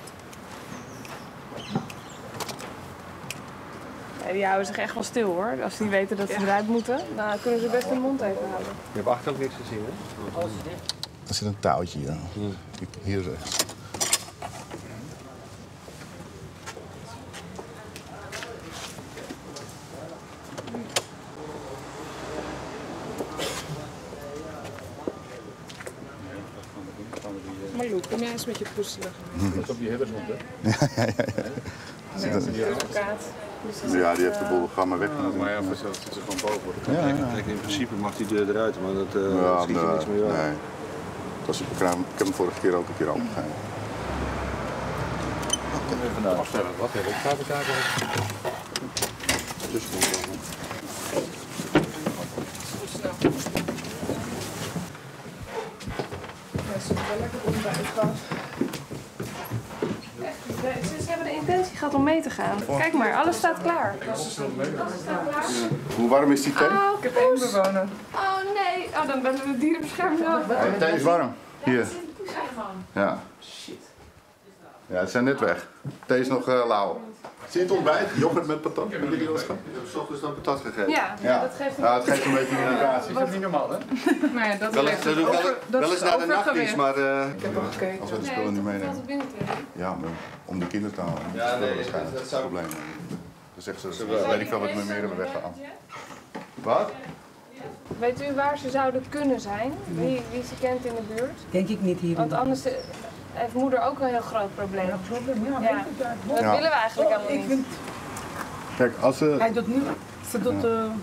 Ja, die houden zich echt wel stil hoor. Als die weten dat ze eruit moeten, dan kunnen ze best hun mond even houden. Je hebt achter ook niks te zien, hè? Er zit een touwtje hier. Hier rechts. Maar Loek, kom jij eens met je poestelen. Dat is op die hebbershond, hè? Ja, die heeft de boel. Ga maar weg. Maar ja, dat zit er gewoon boven. Ja. In principe mag die deur eruit, maar dat schiet je niks meer uit. Nee. Ik heb hem vorige keer ook een keer opengegeven. Wat heb ik? Ga even kijken. Dus Ze hebben de intentie gehad om mee te gaan. Kijk maar, alles staat klaar. Hoe warm is die thee? Oh, ik heb één bewoner. Oh nee, oh, dan bellen we de dierenbescherming over. De thee is warm. Hier. Ja. Ja, ze zijn net weg. Thee is nog lauw. Zie je het ontbijt? Yoghurt met patat? Hebben jullie dat gedaan? Ik heb 's ochtends dan patat gegeten. Ja, dat geeft het geeft een beetje irritatie. Dat is niet normaal, hè? Maar ja, dat wel eens naar de nachtdienst, maar... Ik heb nog gekeken. Als we de spullen niet meenemen. Ja, maar om de kinderen te houden. Ja, nee, dat is het probleem. Dan zegt ze, weet ik veel wat we meer hebben weggehaald. Wat? Weet u waar ze zouden kunnen zijn? Wie ze kent in de buurt? Denk ik niet hier. Want anders heeft moeder ook een heel groot probleem. Ja. Dat willen we eigenlijk helemaal niet. Kijk, als ze... Hij doet nu... Ze doet...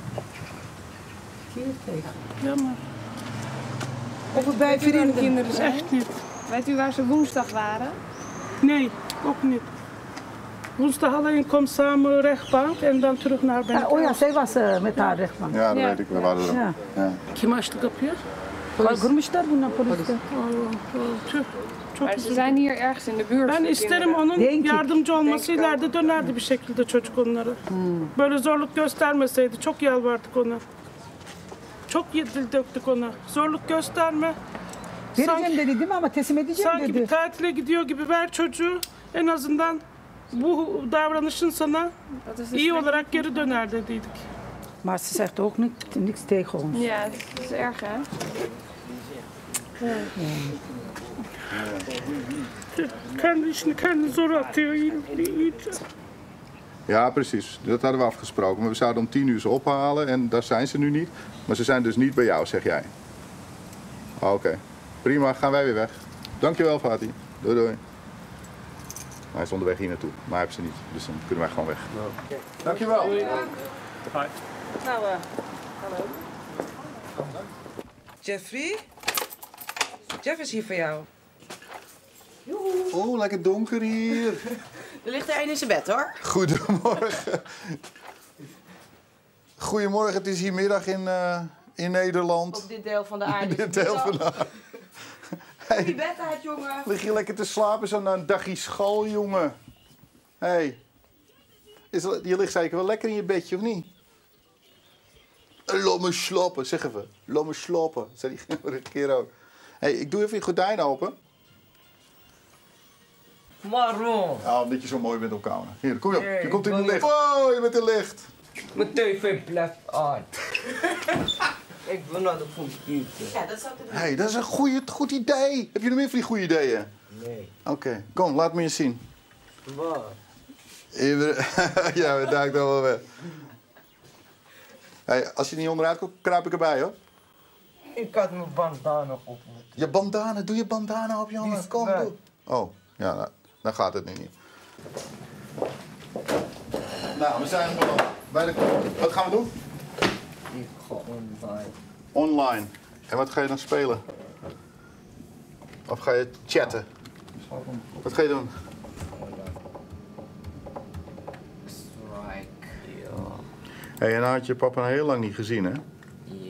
Hier tegen. Jammer. Of het bij vrienden. Kinderen zijn? Echt niet. Weet u waar ze woensdag waren? Nee, ook niet. Woensdag alleen komt samen rechtbank en dan terug naar beneden. Oh ja, zij was met haar rechtbank. Ja, dat weet ik. We waren er. Ja. Kim açtı kapıyı? Görmüşler bunlar poliste. Maar ze zijn hier ergens in de buurt. Ben isterim onun yardımcı olması ileride dönerdi bir şekilde çocuk onlara. Böyle zorluk göstermeseydi çok yalvardık ona. Çok dil döktük ona. Zorluk gösterme. Vereceğim dedi değil mi ama teslim edeceğim sanki dedi. Bir tatile gidiyor gibi ver çocuğu. En azından bu davranışın sana iyi olarak geri döner dediydik. Maar ze zegt ook niks tegen ons. Ja, dat is erg hè? Kendi işini kendi zor atıyor. Ja, precies. Dat hadden we afgesproken. Maar we zouden om 10 uur ze ophalen en daar zijn ze nu niet. Maar ze zijn dus niet bij jou, zeg jij. Oké. Prima, gaan wij weer weg. Dankjewel, Fatih. Doei, doei. Hij is onderweg hier naartoe, maar hij heeft ze niet. Dus dan kunnen wij gewoon weg. Dankjewel. Hoi. Nou, hallo. Jeffrey? Jeff is hier voor jou. Oh, lekker donker hier. Er ligt er een in zijn bed, hoor. Goedemorgen. Goedemorgen, het is hier middag in Nederland. Op dit deel van de aarde. Dit deel van de aarde. Hey. Je bed uit, jongen. Lig je lekker te slapen zo na een dagje school, jongen? Hé. Hey. Je ligt zeker wel lekker in je bedje, of niet? Laat me slapen, zeg even. Laat me slapen, zei die vorige keer ook. Hé, ik doe even je gordijn open. Waarom? Ja, omdat je zo mooi bent op kamer. Hier, kom je op. Je komt in het licht. Oh, je bent in het licht. Mijn tv blijft aan. Ik wil naar de computer. Ja, dat zou te doen. Hé, dat is een goed idee. Heb je nog meer van die goede ideeën? Nee. Oké, kom, laat me eens zien. Waar? Ja, we duiken dan wel weg. Hey, als je niet onderuit komt, kruip ik erbij, hoor. Ik had mijn bandana op. Je bandana, doe je bandana op, jongen. Kom, doe. Oh, ja, nou, dan gaat het nu niet. Nou, we zijn bij de... Wat gaan we doen? Ik ga online. Online. En wat ga je dan spelen? Of ga je chatten? Wat ga je doen? Strike. Ja. Hey, en nou had je papa heel lang niet gezien, hè?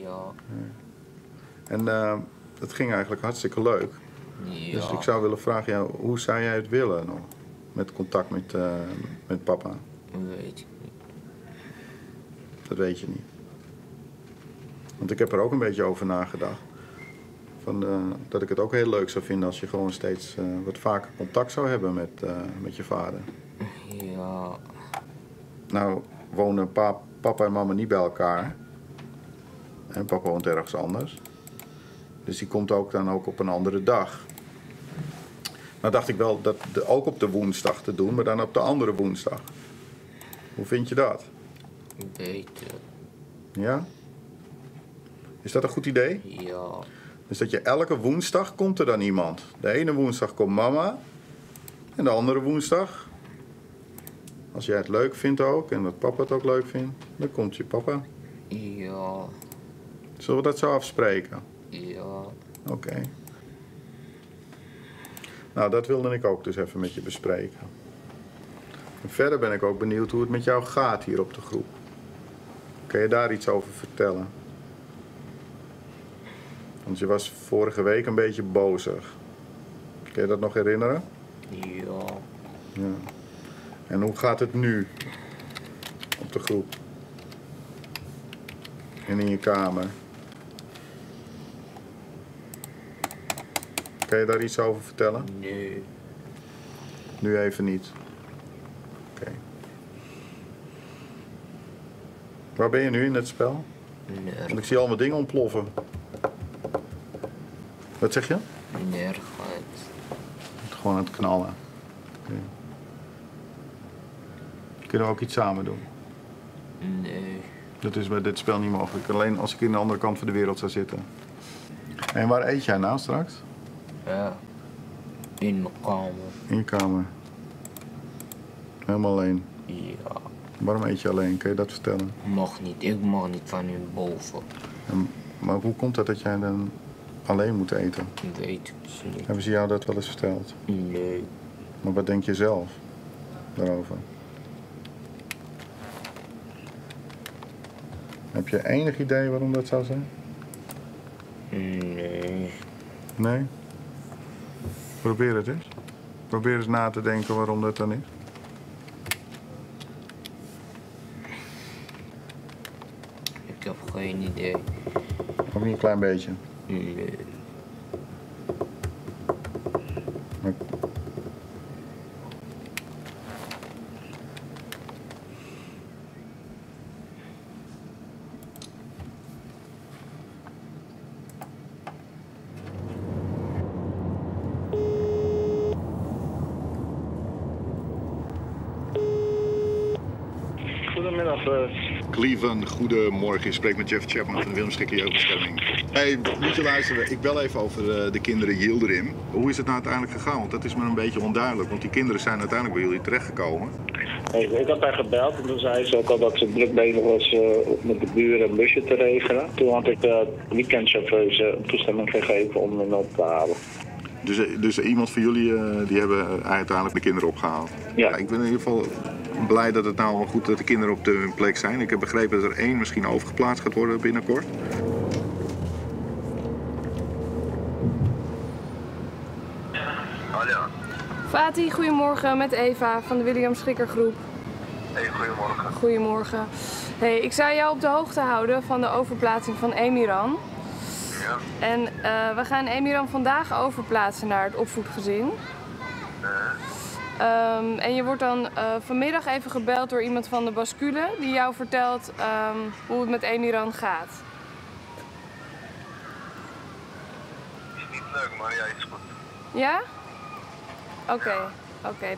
En het ging eigenlijk hartstikke leuk. Ja. Dus ik zou willen vragen, ja, hoe zou jij het willen nog? Met contact met papa? Dat weet ik niet. Dat weet je niet. Want ik heb er ook een beetje over nagedacht. Dat ik het ook heel leuk zou vinden als je gewoon steeds wat vaker contact zou hebben met je vader. Ja. Nou wonen papa en mama niet bij elkaar. En papa woont ergens anders. Dus die komt dan ook op een andere dag. Nou dacht ik wel dat ook op de woensdag te doen, maar dan op de andere woensdag. Hoe vind je dat? Beter. Ja? Is dat een goed idee? Ja. Dus dat je elke woensdag komt er dan iemand. De ene woensdag komt mama. En de andere woensdag, als jij het leuk vindt ook en dat papa het ook leuk vindt, dan komt je papa. Ja. Zullen we dat zo afspreken? Ja. Oké. Nou, dat wilde ik ook dus even met je bespreken. En verder ben ik ook benieuwd hoe het met jou gaat hier op de groep. Kun je daar iets over vertellen? Want je was vorige week een beetje bozig. Kun je dat nog herinneren? Ja. Ja. En hoe gaat het nu op de groep? En in je kamer? Kun je daar iets over vertellen? Nee. Nu even niet. Oké. Waar ben je nu in het spel? Nergens. Want ik zie allemaal dingen ontploffen. Wat zeg je? Nergens. Gewoon aan het knallen. Oké. Kunnen we ook iets samen doen? Nee. Dat is bij dit spel niet mogelijk. Alleen als ik in de andere kant van de wereld zou zitten. En waar eet jij nou straks? Ja. In mijn kamer. In je kamer. Helemaal alleen. Ja. Waarom eet je alleen? Kun je dat vertellen? Mag niet. Ik mag niet van hun boven. Maar hoe komt het dat jij dan alleen moet eten? Weet ik niet. Hebben ze jou dat wel eens verteld? Nee. Maar wat denk je zelf daarover? Heb je enig idee waarom dat zou zijn? Nee. Nee? Probeer het eens. Probeer eens na te denken waarom dat dan is. Ik heb geen idee. Ook niet een klein beetje? Nee. Maar... Goedemiddag. Cleveland, goedemorgen. Je spreekt met Jeff Chapman van de Willem Schikker Jeugdbescherming. Hey, moet je luisteren. Ik bel even over de kinderen Yildirim. Hoe is het nou uiteindelijk gegaan? Want dat is me een beetje onduidelijk. Want die kinderen zijn uiteindelijk bij jullie terechtgekomen. Ik had haar gebeld en toen zei ze ook al dat ze druk bezig was met de buren een busje te regelen. Toen had ik de weekendchauffeur toestemming gegeven om hen op te halen. Dus iemand van jullie die hebben uiteindelijk de kinderen opgehaald? Ja. Ik ben in ieder geval blij dat het nou wel goed dat de kinderen op hun plek zijn. Ik heb begrepen dat er 1 misschien overgeplaatst gaat worden binnenkort. Hallo. Fatih, goedemorgen, met Eva van de William Schikker Groep. Hey, goedemorgen. Goedemorgen. Hey, ik zou jou op de hoogte houden van de overplaatsing van Emiran. Ja. En we gaan Emiran vandaag overplaatsen naar het opvoedgezin. En je wordt dan vanmiddag even gebeld door iemand van de bascule die jou vertelt hoe het met Emiran gaat. Is niet leuk, maar ja, is goed. Ja? Oké.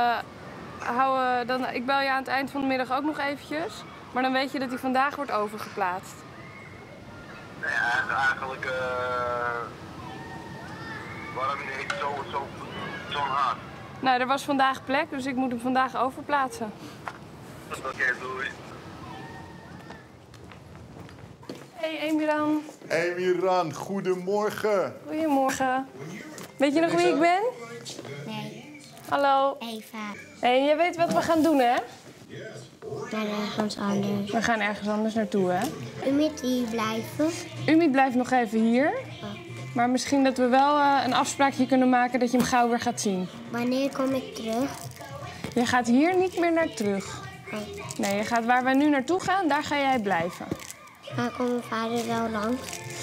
Dan ik bel je aan het eind van de middag ook nog eventjes. Maar dan weet je dat hij vandaag wordt overgeplaatst. Nee, eigenlijk waarom niet zo'n haast? Nou, er was vandaag plek, dus ik moet hem vandaag overplaatsen. Oké, doei. Hey Emiran. Emiran, goedemorgen. Goedemorgen. Weet je nog wie ik ben? Nee. Hallo. Eva. Hey, jij weet wat we gaan doen, hè? Naar ergens anders. We gaan ergens anders naartoe, hè? U moet hier blijven. Umi blijft nog even hier. Maar misschien dat we wel een afspraakje kunnen maken dat je hem gauw weer gaat zien. Wanneer kom ik terug? Je gaat hier niet meer naar terug. Nee, je gaat waar wij nu naartoe gaan, daar ga jij blijven. Waar komt mijn vader wel langs?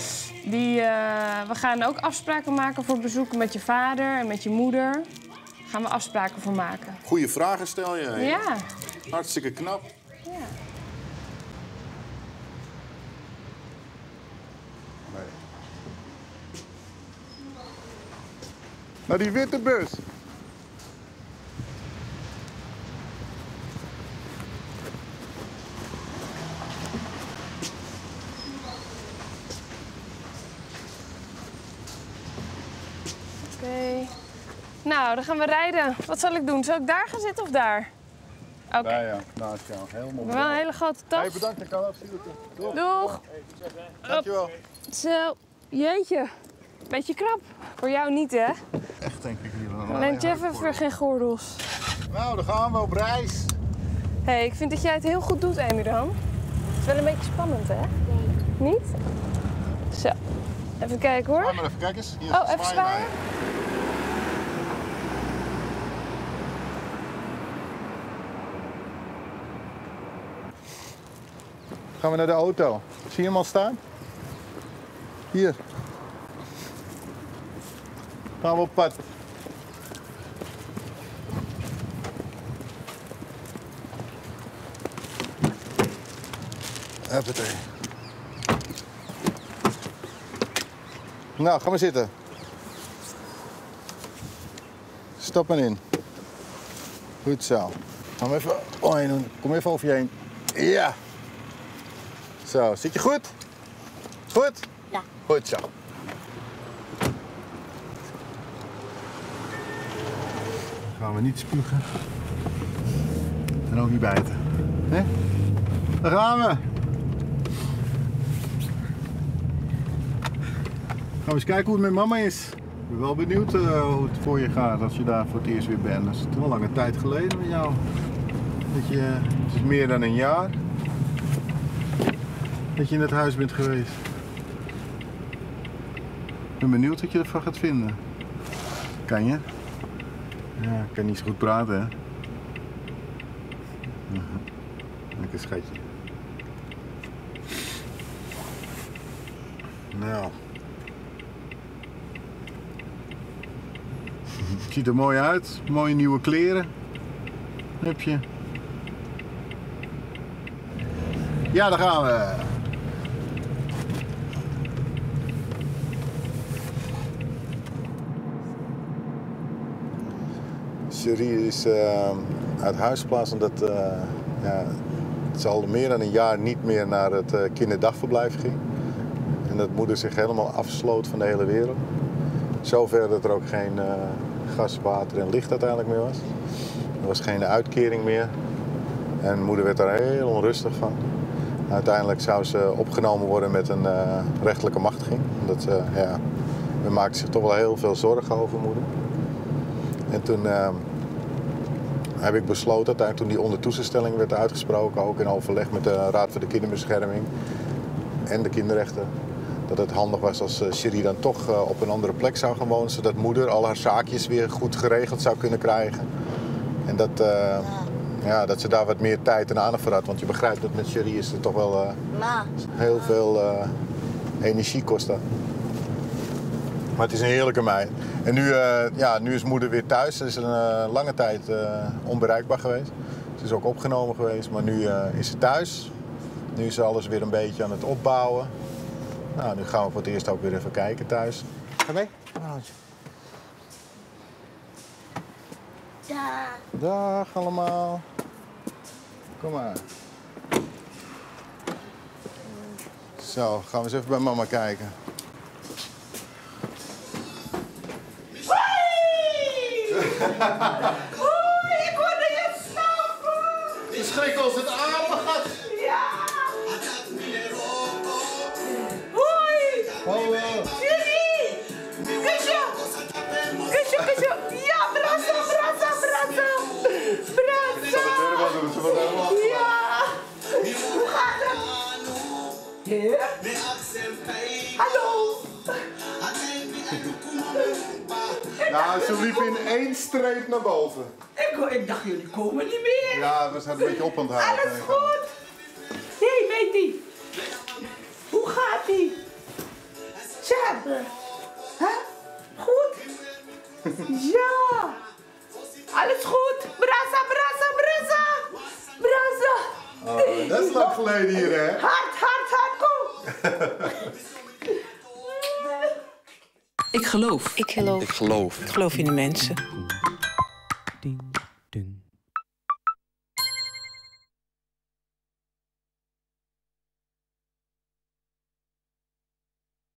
We gaan ook afspraken maken voor bezoeken met je vader en met je moeder. Daar gaan we afspraken voor maken. Goeie vragen stel je. Hè? Ja. Hartstikke knap. Ja. Nee. Naar die witte bus. Oké. Nou, dan gaan we rijden. Wat zal ik doen? Zal ik daar gaan zitten of daar? Oké. Ja, naast jou. Helemaal Wel een hele grote tas. Hey, bedankt, ik kan afzien. Doeg. Dankjewel. Zo, jeetje. Beetje krap. Voor jou niet, hè? Echt, denk ik. Alleen Jeff heeft weer geen gordels. Nou, dan gaan we op reis. Hé, ik vind dat jij het heel goed doet, Emiran. Het is wel een beetje spannend, hè? Nee. Niet? Zo. Even kijken, hoor. Ga maar even kijken eens. Hier, oh, even zwaaien. Gaan we naar de auto. Zie je hem al staan? Hier. Gaan we op pad. Huppatee. Nou, ga maar zitten. Stap maar in. Goed zo. Gaan we even omheen doen. Kom even over je heen. Ja. Zo, zit je goed? Goed? Ja. Goed zo. Gaan we niet spugen. En ook niet bijten. Hè? Daar gaan we. Gaan we eens kijken hoe het met mama is. Ik ben wel benieuwd hoe het voor je gaat als je daar voor het eerst weer bent. Dat is toch al lange tijd geleden met jou. Het is meer dan een jaar dat je in het huis bent geweest. Ik ben benieuwd wat je ervan gaat vinden. Kan je? Ja, ik kan niet zo goed praten, hè? Lekker schatje. Nou. Het ziet er mooi uit. Mooie nieuwe kleren. Heb je. Ja, daar gaan we. Cherie is uit huis geplaatst omdat het al meer dan een jaar niet meer naar het kinderdagverblijf ging. En dat moeder zich helemaal afsloot van de hele wereld. Zover dat er ook geen gas, water en licht uiteindelijk meer was. Er was geen uitkering meer. En moeder werd daar heel onrustig van. Uiteindelijk zou ze opgenomen worden met een rechtelijke machtiging. Omdat we maakten zich toch wel heel veel zorgen over moeder. En toen heb ik besloten, uiteindelijk toen die ondertoezichtstelling werd uitgesproken, ook in overleg met de Raad voor de Kinderbescherming en de kinderrechten, dat het handig was als Cherie dan toch op een andere plek zou gaan wonen, zodat moeder al haar zaakjes weer goed geregeld zou kunnen krijgen. En dat ze daar wat meer tijd en aandacht voor had. Want je begrijpt dat met Cherie is er toch wel heel veel energie kosten. Maar het is een heerlijke meid. En nu is moeder weer thuis. Ze is een lange tijd onbereikbaar geweest. Ze is ook opgenomen geweest, maar nu is ze thuis. Nu is alles weer een beetje aan het opbouwen. Nou, nu gaan we voor het eerst ook weer even kijken thuis. Ga mee? Dag. Dag allemaal. Kom maar. Zo, gaan we eens even bij mama kijken. Oei, ik hoorde je snappen! Je schrikt als het apengat. Ja! Hoi! Hallo! Cherie! Kusje! Kusje, kusje! Ja, brassa, brassa, brassa! Brassa! Ja! Nou, ze liepen in 1 streep naar boven. Ik dacht, jullie komen niet meer. Ja, we zijn een beetje op aan het houden. Alles goed? Hé, Betty. Hoe gaat-ie? Tja. Huh? Goed? Ja. Alles goed? Brasa, brasa, brasa. Brasa. Oh, dat is lang geleden hier, hè? Hard, kom. Ik geloof. Ik geloof. Ik geloof. Ik geloof in de mensen.